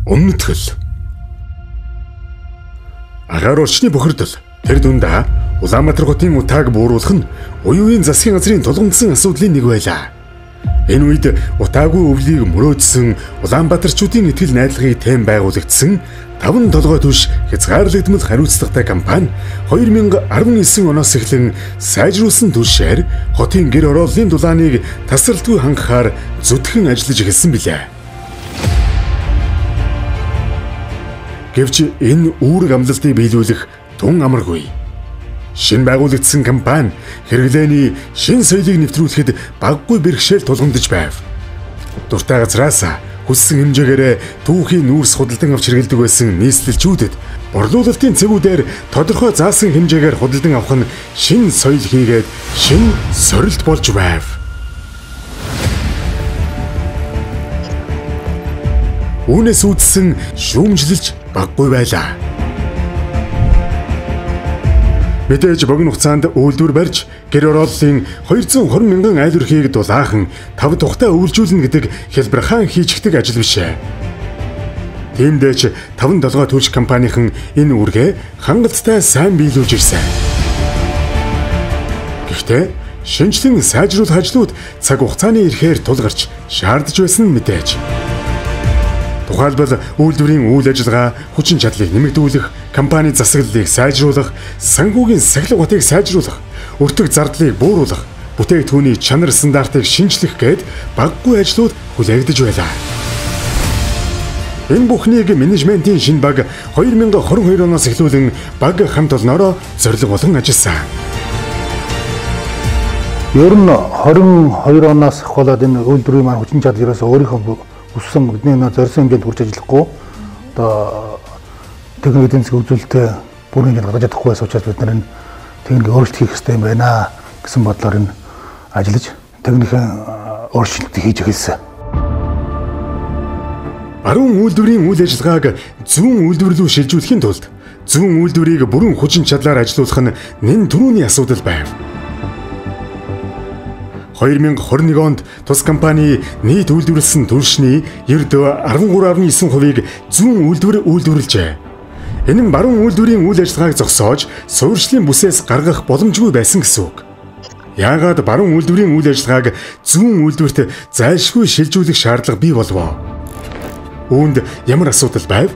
Өмнөдгөл. Агаар орчны бохирдол тэр дундаа Улаанбаатар хотын утааг бууруулах нь уюуны засгийн газрын тулгамдсан асуудлын нэг байлаа. Энэ үед утаагүй өвлийг мөрөөдсөн Улаанбаатарчуудын итгэл найдлагыг тэм байгуулагдсан 5 толгой түш хязгаарлагдмал хариуцлагатай компани 2019 оноос эхлэн сайжруулсан түлшээр хотын гэр орооллын дулааныг тасралтгүй хангахаар зүтгэн ажиллаж эхэлсэн билээ. Гэвч энэ үүрэг амлалтыг биелүүлэх тун амаргүй. Шинэ байгуулагдсан компани хэрэглээний шинэ соёлыг нэвтрүүлэхэд баггүй бэрхшээл тулгамдж байв. Дуртай газраас хүссэн хэмжээгээр түүхийн нүүрс худалдан авч хэрэглэдэг байсан нийслэлчүүдэд борлуулалтын цэгүүдээр тодорхой заасан хэмжээгээр худалдан авах нь шинэ соёл хийгээд шинэ сорилт болж байв. Үүнээс үүдсэн шүүмжлэлж баггүй байлаа. Мэдээж богино хугацаанд үйлдвэр барьж гэр орооллын 220 мянган айл өрхийг дулаахан 5 тухтай өвлжүүлнэ гэдэг хэлбэр хаан хийчихдэг ажил бишээ. Тиймдээч 5 толгой түлш компанийн энэ үүргээ хангалттай сайн биелүүлж ирсэн. Гэхдээ шинжлэн сайжруулах ажлууд цаг хугацааны ирэхээр тулгарч шаардж байсан нь мэдээж. Тухайлбал үйлдвэрийн үйл ажиллагаа хүчин чадлыг нэмэгдүүлэх, компани засаглалыг сайжруулах, санхүүгийн сахилга батыг сайжруулах, өртөг зардлыг бууруулах, бүтээгдэхүүний чанар стандартыг шинжлэх гээд баггүй ажлууд хүлээгдэж байлаа. Энэ бүхнийг менежментийн шинэ баг 2022 оноос эхлүүлэн баг хамт олноороо зорилго болгон ажилласан. Ер нь 22 оноос болоод энэ үйлдвэрийн маань хүчин чадал ерөөсөө өөрийнхөө өссөн бидний зорьсон хэмжээнд хүрч ажиллахгүй одоо техник эдийн засгийн үзүүлэлтээ бүрэн хэмжээнд гаргаж чадахгүй байсан учраас бид нар энэ техник өөрчлөлт хийх хэрэгтэй юм байна гэсэн бодлоор энэ ажиллаж техникийн өөрчлөлт хийж эхэлсэн. Баруун үйлдвэрийн үйл ажиллагааг зүүн үйлдвэр рүү шилжүүлэхийн тулд зүүн үйлдвэрийг бүрэн хүчин чадлаар ажилуулах нь нэн түрүүний асуудал байв. 2021 онд тус компани нийт үйлдвэрлэсэн түлшний ердөө 13.9%-ийг зүүн үйлдвэр үйлдвэрлэжээ. Энэ нь баруун үйлдвэрийн үйл ажиллагааг зогсоож суурьшлийн бүсээс гаргах боломжгүй байсан гэсэн үг. Яагаад баруун үйлдвэрийн үйл ажиллагааг зүүн үйлдвэрт зайлшгүй шилжүүлэх шаардлага бий болов? Үүнд ямар асуудал байв?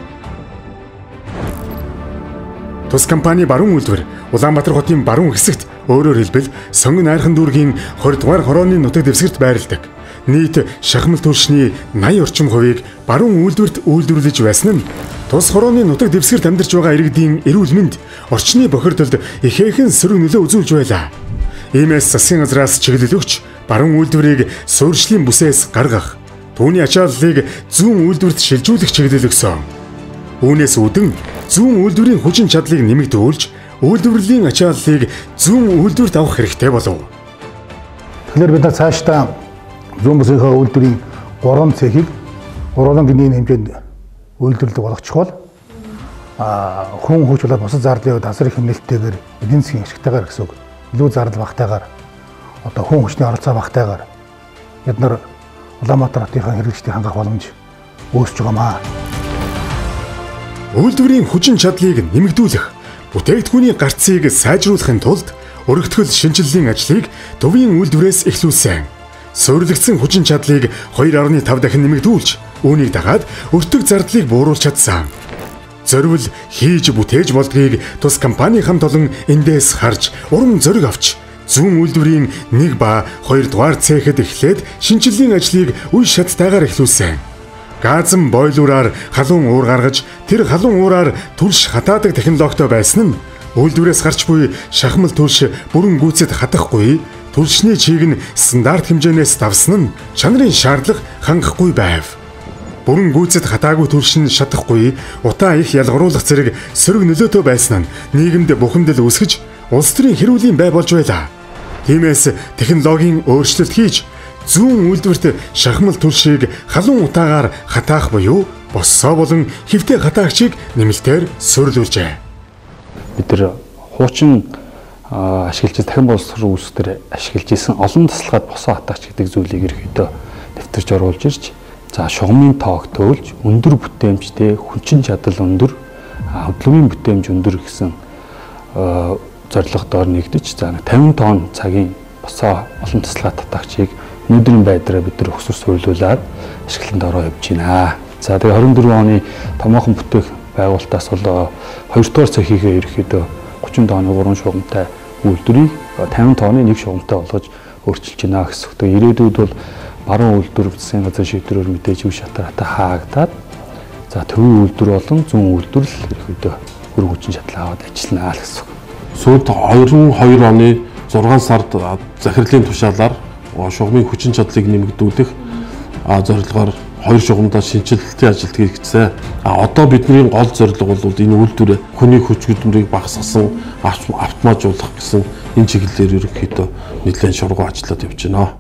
Тус компани баруун үйлдвэр Улаанбаатар хотын баруун хэсэгт өөрөөр хэлбэл Сонгон Айрхан дүүргийн 20 дугаар хорооны нутаг дэвсгэрт байрладаг. Нийт шахмал түлшний 80 орчим хувийг баруун үйлдвэрт үйлдвэрлэж байсан нь тус хорооны нутаг дэвсгэрт амьдарч байгаа иргэдийн эрүүл мэнд, орчны бохирдолд ихээхэн сөрөг нөлөө үзүүлж байлаа. Иймээс засгийн газраас чиглэл өгч баруун үйлдвэрийг суурьшлийн бүсээс гаргах, түүний ачааллыг зүүн үйлдвэрт шилжүүлэх чиглэл өгсөн. Үүнээс үүдэн зүүн үйлдвэрийн хүчин чадлыг нэмэгдүүлж, үйлдвэрлэлийн ачааллыг зүүн үйлдвэрт авах хэрэгтэй болов. Тэгэхээр бид цаашдаа зүүн бүсийнхаа үйлдвэрийн 3 цехийг 3 гинийн хэмжээнд үйлдвэрлэх болгочих бол хүн хүч болоод бусад зардлын хувьд асар их хэмнэлттэйгээр эдийн засгийн ашигтайгаар гэсэн үг. Илүү зардал багтайгаар одоо хүн хүчний оролцоо багтайгаар бид нар Улаанбаатар хотынхаа хэрэгжлийг хангах боломж үүсэж байгаамаа. Үйлдвэрийн хүчин чадлыг нэмэгдүүлэх, бүтээгдэхүүний гарцыг сайжруулахын тулд өргөтгөл шинжилгээний ажлыг төвийн үйлдвэрээс эхлүүлсэн. Суурилагдсан хүчин чадлыг 2.5 дахин нэмэгдүүлж, үүнийг дагаад өртөг зардлыг бууруулж чадсан. Зориул хийж бүтээж болдгийг тус компани хамт олон эндээс харж урам зориг авч зүүн үйлдвэрийн 1 ба 2 дугаар цехэд эхлээд шинжилгээний ажлыг үе шаттайгаар эхлүүлсэн. Газан бойлуураар халуун уур гаргаж тэр халуун уураар түлш хатаадаг технологитой байсан нь үйлдвэрээс гарч буй шахмал түлш бүрэн гүйцэд хатахгүй, түлшний чийг нь стандарт хэмжээнээс давсан нь чанарын шаардлага хангахгүй байв. Бүрэн гүйцэд хатаагүй түлш нь шатахгүй, утаа их ялгаруулах зэрэг сөрөг нөлөөтэй байсан нь нийгэмд бухимдал үүсгэж улс төрийн хэрүүлийн бай болж байлаа. Тиймээс технологийн өөрчлөлт хийж зүүн үйлдвэрт шахмал түлшийг халуун утаагаар хатаах буюу боссоо болон хэвтэй хатаагчийг нэмэлтээр суурилуулжээ. Бид нар хуучин ашиглаж дахин боловсрол үүсгэх ашиглаж исэн олон тасалгаад босоо хатаач гэдэг зүйлийг ерөөхдөө дэвтэрч оруулж ирж За шугамын тоог төөлж өндөр бүтээмжтэй хүчин чадал өндөр хөдөлгөөний бүтээмж өндөр гэсэн зорилгодоор нэгдэж за 50 тонн цагийн босоо олон тасалгаа татагчийг өнөөдрийн байдлаараа бид нар өксөр суйлуулад ашиглалтанд ороо явж байна. За тэгээ 24 оны томоохон бүтээх байгуулалтаас бол 2 дугаар цахигээ ерөөхдөө 30 тонны 3 шугамтай үйлдвэрийг 50 тонны 1 шугамтай болгож өөрчилж байна гэсэн. Тэгээ ирээдүйд бол баруун үйлдвэр засгийн газрын шийдвэрээр мэдээж үе шатаатай хаагдаад за төвийн үйлдвэр болон зүүн үйлдвэр л ерөөхдөө хөрөг хүчин чадал аваад ажиллана л гэсэн. Сүүлд 22 оны 6 сард захирлын тушаалаар шугамын хүчин чадлыг нэмэгдүүлэх зорилгоор 2 шугамдаа шинжилэлтийн ажилт хийгдсэн. Одоо бидний гол зорилго бол энэ үйлдвэр хүний хүч хөдөлмөрийг багасгасан, автоматжуулах гэсэн энэ чиглэлээр ерөнхийдөө нэлээд шургуу ажиллаад явж байна.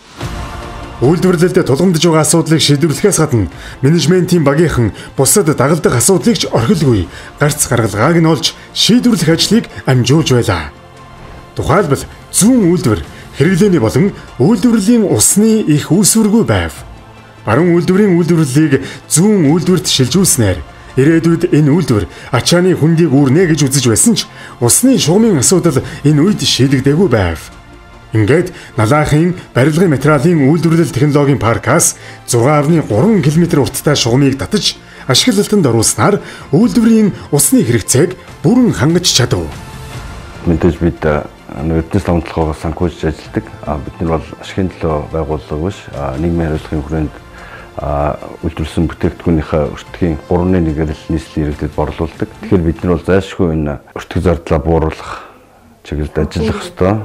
Үйлдвэрлэлд тулгамдж байгаа асуудлыг шийдвэрлэхээс гадна менежментийн багийнхан бусад дагалдах асуудлыг ч орхилгүй гарц гаргалгааг нь олж шийдвэрлэх ажлыг амжуулж байлаа. Тухайлбал зүүн үйлдвэр хэрэглээний болон үйлдвэрлэлийн усны их үүсвэргүй байв. Баруун үйлдвэрийн үйлдвэрлэлийг зүүн үйлдвэрт шилжүүлснээр ирээдүйд энэ үйлдвэр ачааны хүндийг үүрнэ гэж үзэж байсан ч усны шугамын асуудал энэ үед шийдэгдээгүй байв. Ингээд Налаахын барилгын материалын үйлдвэрлэл технологийн паркаас 6.3 км урттай шугамыг татаж ашиглалтанд оруулснаар үйлдвэрийн усны хэрэгцээг бүрэн хангаж чадав. Мэдээж бид эрдэнэс номтлогоогоо санхүүжиж ажилладаг. Бид нар бол ашигын төлөө байгууллага биш, нийгмийн хариуцлагын хүрээнд үйлдвэрлэсэн бүтээгдэхүүнийхээ өртгийн 3.1-ээр л нийслэлийн иргэдэд борлуулдаг. Тэгэхээр бид нар бол зайлшгүй энэ өртөг зардлаа бууруулах чиглэлд ажиллах ёстой.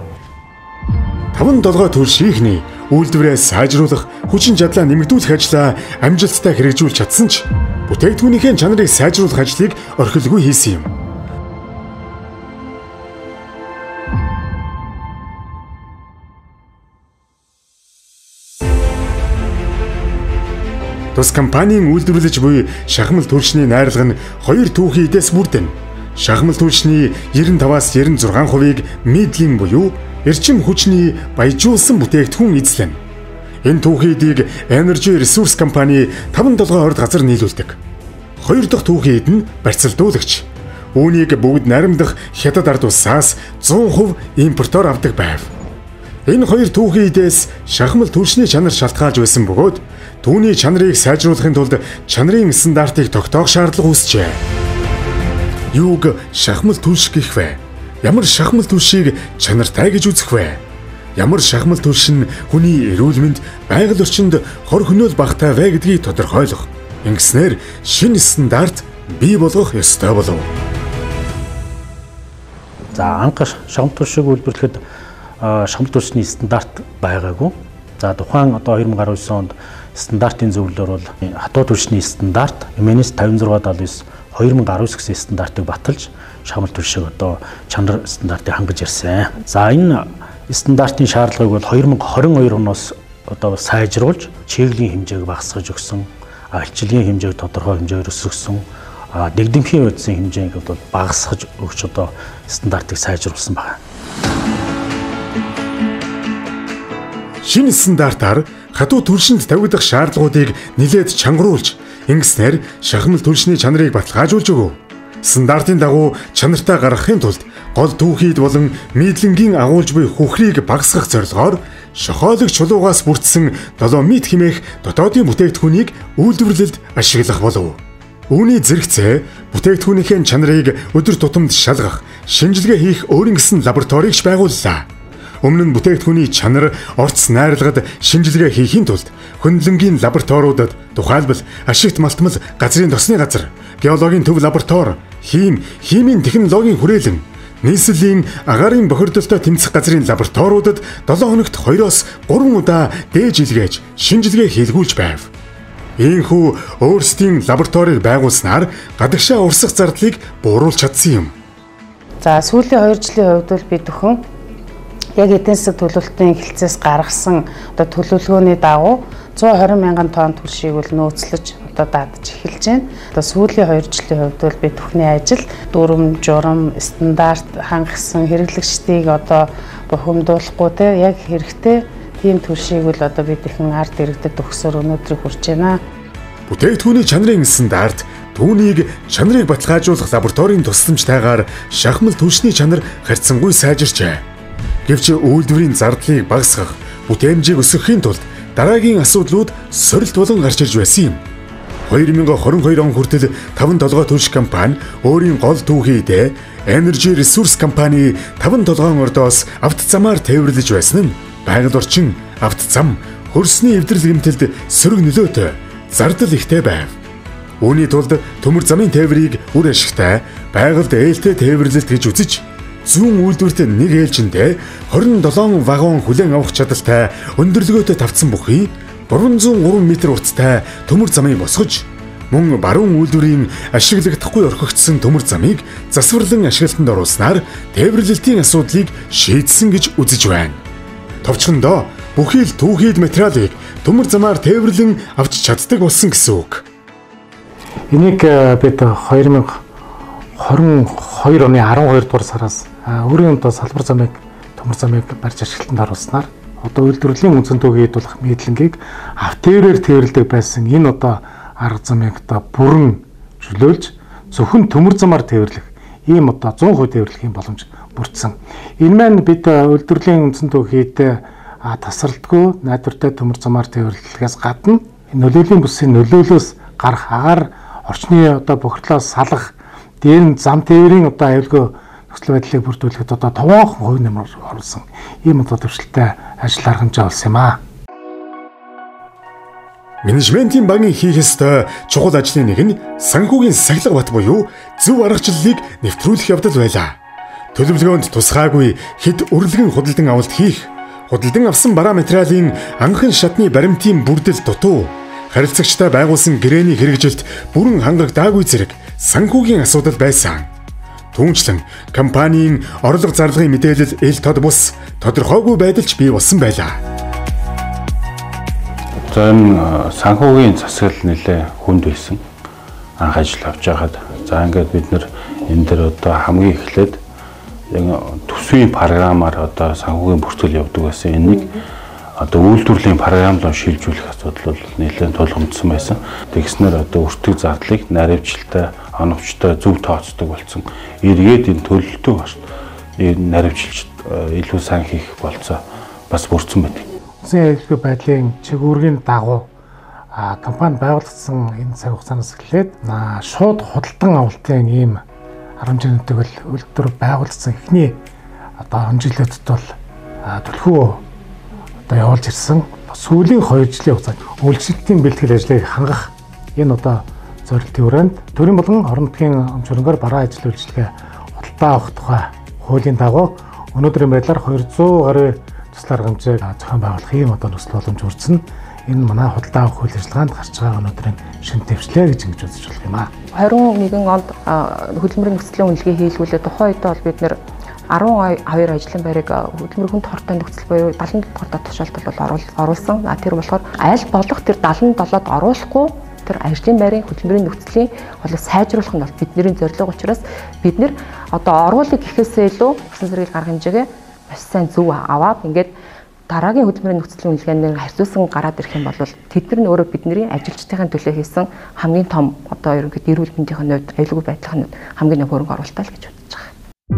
5-7 төр шийхний үйлдвэрээ сайжруулах, хүчин чадлаа нэмэгдүүлэх ажлаа амжилттай хэрэгжүүлж чадсан ч бүтээгдэхүүнийхээ чанарыг сайжруулах ажлыг орхилгүй хийсэн юм. Тус компанийн үйлдвэрлэж буй шахмал түлшний найрлага нь 2 түүхийн эдээс бүрдэнэ. Шахмал түлшний 95-аас 96%-ийг медлийн буюу эрчим хүчний баяжуулсан бүтээгдэхүүн эзлэнэ. Энэ түүхийн эдийг Energy Resource компани 5-7 газар нийлүүлдэг. 2 дахь түүхийн эд нь барьцалдуулагч. Үүнийг бүгд наримдах хятад ард улсаас 100% импортоор авдаг байв. Энэ 2 түүхийн эдээс шахмал түлшний чанар шалтгаалж байсан бөгөөд түүний чанарыг сайжруулахын тулд чанарын стандартыг тогтоох шаардлага үүсжээ. Юуг шахмал түлш гэх вэ? Ямар шахмал түлшийг чанартай гэж үзэх вэ? Ямар шахмал түлш нь хүний эрүүл мэнд, байгаль орчинд хор хөнөөл багтай вэ гэдгийг тодорхойлох. Ингэснээр шинэ стандарт бий болгох ёстой болов. За анх шахмал түлшийг үйлдвэрлэхэд шахмал түлшний стандарт байгаагүй. За тухайн одоо 2019 онд стандартын зөвлөлөөр бол хатуу түлшний стандарт MNS5679 2019 гэсэн стандартыг баталж шахмал түлшийг одоо чанар стандартыг хангаж ирсэн. За энэ стандартын шаардлагыг бол 2022 оноос одоо сайжруулж чиглэлийн хэмжээг багасгаж өгсөн, альчилгийн хэмжээг тодорхой хэмжээгээр өсгсөн, дэгдэмхийн үдсийн хэмжээг бол багасгаж өгч одоо стандартыг сайжруулсан байна. Шинэ стандартаар хатуу түлшинд тавигдах шаардлагуудыг нэлээд чангаруулж, ингэснээр шахмал түлшний чанарыг баталгаажуулж өгөв. Стандартын дагуу чанартай гаргахын тулд гол түүхийд болон нийтлэнгийн агуулж буй хөхрийг багасгах зорилгоор шохоолог чулуугаас бүрдсэн 7 мит хэмээх дотоодын бүтээгдэхүүнийг үйлдвэрлэлд ашиглах болов. Үүний зэрэгцээ бүтээгдэхүүнийхээ чанарыг өдөр тутамд шалгах, шинжилгээ хийх өөрийн гэсэн лабораторийг байгууллаа. Өмнө нь бүтээгдэхүүний чанар орц найрлагад шинжилгээ хийхийн тулд хөндлөнгийн лабораториудад тухайлбал ашигт малтмал газрын тосны газар, геологийн төв лаборатори, химийн технологийн хүрээлэн, нийслэлийн агаарын бохирдолтой тэмцэх газрын лабораториудад 7 хоногт 2-оос 3 удаа дээж илгээж шинжилгээ хийлгүүлж байв. Ийхүү өөрсдийн лабораторийг байгуулснаар гадагшаа урсгах зардлыг бууруулж чадсан юм. За сүүлийн 2 жилийн хувьд бол бид өхөн яг эдийн засаг төлөвлөлтийн эхэлцээс гаргасан одоо төлөвлөгөөний дагуу 120 мянган тонн түлшийг бол нөөцлөж одоо даадж эхэлж байна. Одоо сүүлийн 2 жилийн хувьд бол бид бүхний ажил дүрм, журам, стандарт хангасан хэрэглэгчдийг одоо бухимдуулахгүй те яг хэрэгтэй Тийм түвшийг бол одоо бид ихэн ард иргэдэд өгсөөр өнөөдрийг хүрч байна. Бүтээгдэхүүний чанарын стандарт түүнийг чанарыг баталгаажуулах лабораторийн тусламжтайгаар шахмал түвшний чанар харьцангуй сайжирчээ. Гэвч үйлдвэрийн зардлыг багасгах, бүтээмжийг өсгөхийн тулд дараагийн асуудлууд сорилт болон гарч ирж байсан юм. 2022 он хүртэл 5-7 түвш компани өөрийн гол түүхийдээ Energy Resource компани 5-7 ордоос авто замаар тээвэрлэж байсан нь байгаль орчин, авто зам, хөрсний эвдрэл гэмтэлд сөрөг нөлөөтэй, зардал ихтэй байв. Үүний тулд төмөр замын тээврийг үр ашигтай, байгальд ээлтэй тээвэрлэлт гэж үзэж, зүүн үйлдвэрт нэг ээлжиндээ 27 вагон хүлээн авах чадaltaй өндөрлөгөөтэй тавцсан бүхий 303 м урттай төмөр замыг босгож, мөн баруун үйлдвэрийн ашиглагдахгүй орхигдсон төмөр замыг засварлан ашиглалтанд оруулснаар тээвэрлэлтийн асуудлыг шийдсэн гэж үзэж байна. Товчхондоо бүхий л түүхийд материалыг төмөр замаар тээвэрлэн авч чаддаг болсон гэсэн үг. Энийг бид 2022 оны 12 дугаар сараас өөрийн одоо салбар замыг төмөр замыг барьж ашиглалтанд оруулснаар одоо үйлдвэрлэлийн үндсэн төвийг хэдүүлэх мэдлэнгийг автоэрээр тээвэрлдэг байсан энэ одоо арга замыг одоо бүрэн чөлөөлж зөвхөн төмөр замаар тээвэрлэх ийм одоо 100% тээвэрлэхийн боломж бүрдсэн. Энэ маань бид үйлдвэрлэлийн үндсэн төвийг тасралтгүй найдвартай төмөр замаар тээвэрлэхээс гадна нөлөөлийн бүсийн нөлөөлөөс гарах агаар орчны одоо бохирдлоос салах дээр нь зам тээврийн одоо аюулгүй нөхцөл байдлыг бүрдүүлэхэд одоо товоохон хувь нэмэр оруулсан ийм одоо төвшлөлтэй ажил аргамжаа болсон юм аа. Менежментийн багийн хийх ёстой чухал ажлын нэг нь санхүүгийн сахилга бат буюу зөв аргачлалыг нэвтрүүлэх явдал байлаа. Төлөвлөгөөнд тусгаагүй хэд үрэлгэн худалдан авалт хийх, худалдан авсан бараа материалын анхан шатны баримтын бүрдэл дутуу, харилцагчтай байгуулсан гэрээний хэрэгжилт бүрэн хангагдаагүй зэрэг санхүүгийн асуудал байсан. Түүнчлэн компанийн орлого зарлагын мэдээлэл ил тод бус тодорхойгүй байдалч бий болсон байлаа. За энэ санхүүгийн засаглал нэлээ хүнд байсан. Анх ажил авч байхад за ингээд бид нэр энэ дээр одоо хамгийн эхлээд яг төсвийн програмаар одоо санхүүгийн бүртгэл явдаг байсан. Энийг одоо үйлдвэрлэлийн програмлоо шилжүүлэх асуудал бол нэлээд тулгамдсан байсан. Тэгснээр одоо өртөг зардлыг наривчлалтай, оновчтой зөв тооцдог болсон. Эргээд энэ төлөлтөө бас энэ наривчилж илүү сайн хийх болцоо бас бүрдсэн байдаг. Үндсэн аюулгүй байдлын чигүүргийн дагуу компани байгуулагдсан энэ цаг хугацаанаас эхлээд шууд худалдан авалтын ийм аргамжуудыг бол үйлдвэр байгуулагдсан эхний одоо хонжиглолтод бол төлхөө одоо явуулж ирсэн. Сүүлийн 2 жилийн хугацаанд үйлчлэлтийн бэлтгэл ажлыг хангах энэ одоо зорилтын хүрээнд төрийн болон орон нутгийн өмч хөрөнгөөр бараа ажил үйлчилгээ худалдаа авах тухай хуулийн дагуу өнөөдрийн байдлаар 200 гаруй тусал аргамжийг зохион байгуулах ийм одоо нөхцөл боломж хүрсэн. Энэ манай худалдаа авах үйл ажиллагаанд гарч байгаа өнөөдрийн шинэ дэвшлээ гэж ингэж үзэж болох юм аа. 21 онд хөдөлмөрийн нөхцөлийн үнэлгээ хийлгүүлээ. Тухайн үед бол бид нэр 12 ажлын байрыг хөдөлмөр хүнд хортой нөхцөл буюу 77 дугаар тушаалтад бол оруулсан. Тэр болохоор аль болох тэр 77-д оруулахгүй тэр ажлын байрын хөдөлмөрийн нөхцөлийн холоос сайжруулах нь бол бидний зорилго учраас бид нэр одоо оруулыг гэхээсээ илүү усан зэрэг гарах хэмжээгээ маш сайн зөв аваад ингээд дараагийн хөдөлмөрийн нөхцөлийн үнэлгээнд харьцуулсан гараад ирэх юм бол тэд нар өөрөө бидний ажилчдын төлөө хийсэн хамгийн том одоо ерөнхийдөө эрүүл мэндийн хувьд аюулгүй байдлын хувьд хамгийн их хөрөнгө оруулалт л гэж бодож байгаа.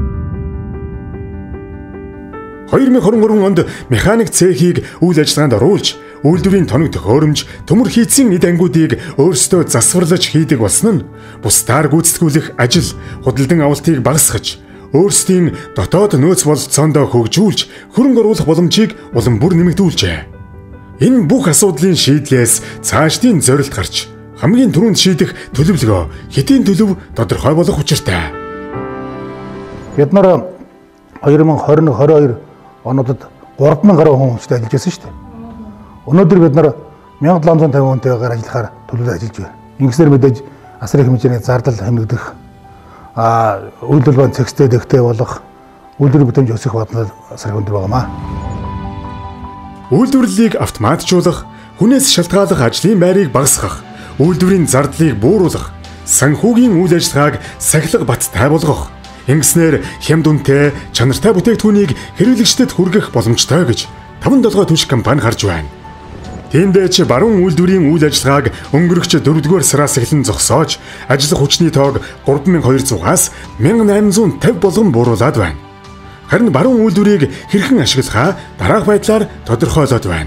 2023 онд механик цехийг үйл ажиллагаанд оруулж, үйлдвэрийн тоног төхөөрөмж, төмөр хийцийн эд ангуудыг өөрсдөө засварлаж хийдэг болсон нь бусдаар гүйцэтгүүлэх ажил, худалдан авалтыг багасгаж, өөрсдийн дотоод нөөц бололцоондоо хөгжүүлж, хөрөнгө оруулах боломжийг улам бүр нэмэгдүүлжээ. Энэ бүх асуудлын шийдлээс цаашдын зорилт гарч, хамгийн түрүүнд шийдэх төлөвлөгөө хэдийн төлөв тодорхой болох учиртай. Бид нар 2021-22 онуудад 3000 гаруй хүн хүчтэй ажиллаж байсан шүү дээ. Өнөөдөр бид нар 1750 хүнтэйгээр ажиллахаар төлөвлөж ажиллаж байна. Ингэснээр мэдээж асар их хэмжээний зардал хэмнэгдэх, үйлдвэрлэл байн цэгцтэй дэгтэй болох, үйлдвэрийн бүтээмж өсөх бодлого асар өндөр байгаамаа. Үйлдвэрлэлийг автоматжуулах, хүнээс шалтгааллах ажлын байрыг багасгах, үйлдвэрийн зардлыг бууруулах, санхүүгийн үйл ажиллагааг сахилга баттай болгох, ингэснээр хямд үнэтэй, чанартай бүтээгдэхүүнийг хэрэглэгчдэд хүргэх боломжтой гэж 5-7 түвшин компани гарч байна. Тиймдээ баруун үйлдвэрийн үйл ажиллагааг өнгөрөх 4-р сараас эхлэн зогсоож, ажиллах хүчний тоог 3200-аас 1850 болгон бууруулад байна. Харин баруун үйлдвэрийг хэрхэн ашиглахаа дараах байдлаар тодорхойлоод байна.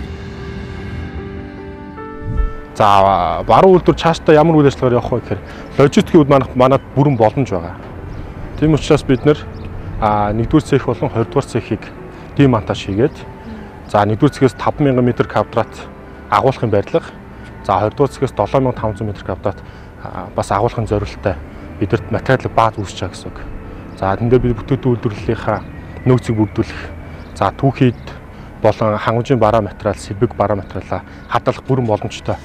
За баруун үйлдвэр цаашдаа ямар үйл ажиллагаар явах вэ гэхээр логистикийн хувьд манад бүрэн боломж байгаа. Тийм учраас бид нэр 1-р цех болон 2-р цехийг демонтаж хийгээд за 1-р цехээс 5000 м2 агуулгын барилга, за 2-р цехээс 7500 м2 бас агуулгын зорилттой бидэрт материалын бааз үүсэж байгаа гэсэн үг. За энэ дээр бид бүтээгдэхүүн үйлдвэрлэлийнхаа нөөцийг бүрдүүлэх, за түүхийд болон хангамжийн бараа материал, сэлбэг бараа материалаа хадгалах бүрэн боломжтой.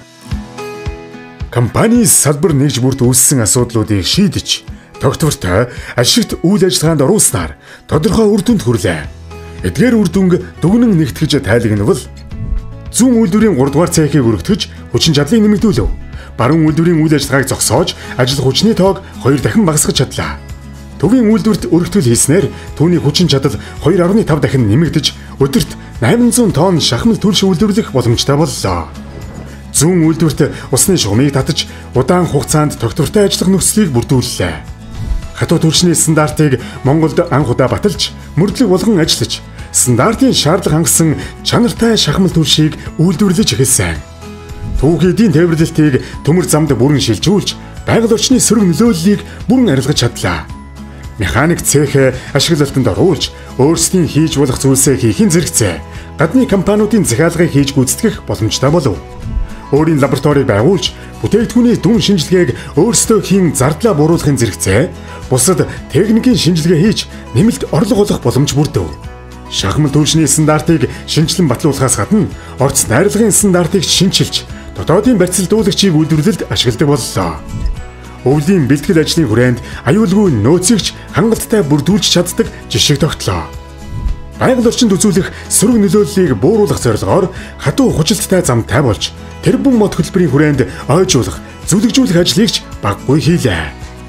Компани салбар нэгж бүрт үүссэн асуудлуудыг шийдэж, тогтвортой ашигт үйл ажиллагаанд оруулснаар тодорхой үр дүнд хүрлээ. Эдгээр үр дүнг дүгнэн нэгтгэж тайлагнавал зүүн үйлдвэрийн 3-р цехийг өргөтгөж хүчин чадлыг нэмэгдүүлв. Баруун үйлдвэрийн үйл ажиллагааг зогсоож ажиллах хүчний тоог 2 дахин багасгаж чадлаа. Төвийн үйлдвэрт өргөтгөл хийснээр түүний хүчин чадал 2.5 дахин нэмэгдэж өдөрт 800 тонн шахмал түлш үйлдвэрлэх боломжтой боллоо. Зүүн үйлдвэрт усны шугамыг татаж удаан хугацаанд тогтвортой ажиллах нөхцөлийг бүрдүүллээ. Хатуу түлшний стандартыг Монголд анх удаа баталж, мөрдлөг болгон ажиллаж, стандартын шаардлага хангасан чанартай шахмал түлшийг үйлдвэрлэж эхэлсэн. Түүхийдийн тээвэрлэлтийг төмөр замд бүрэн шилжүүлж, байгаль орчны сөрөг нөлөөллийг бүрэн арилгаж чадлаа. Механик цех ашиглалтанд оруулж, өөрсдийн хийж болох зүйлсээ хийхин зэрэгцээ. Гадны компаниудын захиалгыг хийж гүйцэтгэх боломжтой болов. Өөрийн лабораторийг байгуулж, бүтээгдэхүүний дүн шинжилгээг өөрсдөө хийн зардлаа бууруулахын зэрэгцээ, бусад техникийн шинжилгээ хийж нэмэлт орлого олох боломж бүрдэв. Шахмал түлшний стандартыг шинжилэн батлуулахаас гадна орц найрлагын стандартыг шинчилж, дотоодын барьцалдуулагчийг үйлдвэрлэлд ашигладаг боллоо. Өвлийн бэлтгэл ажлын хүрээнд аюулгүй нөөцөгч хангалттай бүрдүүлж чаддаг жишг тогтлоо. Байгаль орчинд үзүүлэх сөрөг нөлөөллийг бууруулах зорилгоор хатуу хужилттай замтай болж, тэрбум мод хөтөлбөрийн хүрээнд ойжуулах, зүлэгжүүлэх ажлыг ч баггүй хийлээ.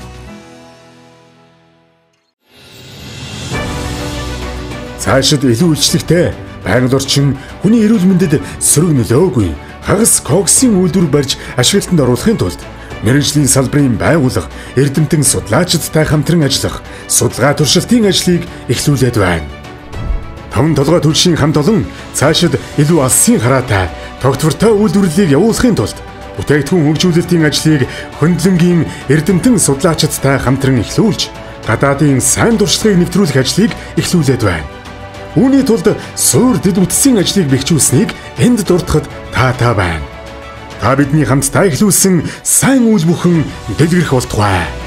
Цаашид илүү үйлчлэгтэй байгаль орчин хүний эрүүл мэндэд сөрөг нөлөөгүй хагас коксын үйлдвэр барьж ашиглалтанд оруулахын тулд мэргэжлийн салбарын байгууллага эрдэмтэн судлаачдтай хамтран ажиллах судалгаа туршилтын ажлыг эхлүүлээд байна. 5-7 түлшийн хамт олон цаашид илүү алсын хараатай тогтвортой үйлдвэрлэлийг явуулахын тулд бүтээгдэхүүн хөгжүүлэлтийн ажлыг хөндлөнгийн эрдэмтэн судлаачдтай хамтран эхлүүлж гадаадын сайн туршлагыг нэвтрүүлэх ажлыг эхлүүлээд байна. Үүний тулд суур дэд үтсийн ажлыг бэхжүүлсэнийг энд дурдахад таатай байна. Та бидний хамтдаа эхлүүлсэн сайн үйл бүхэн дэлгэрэх болтугай.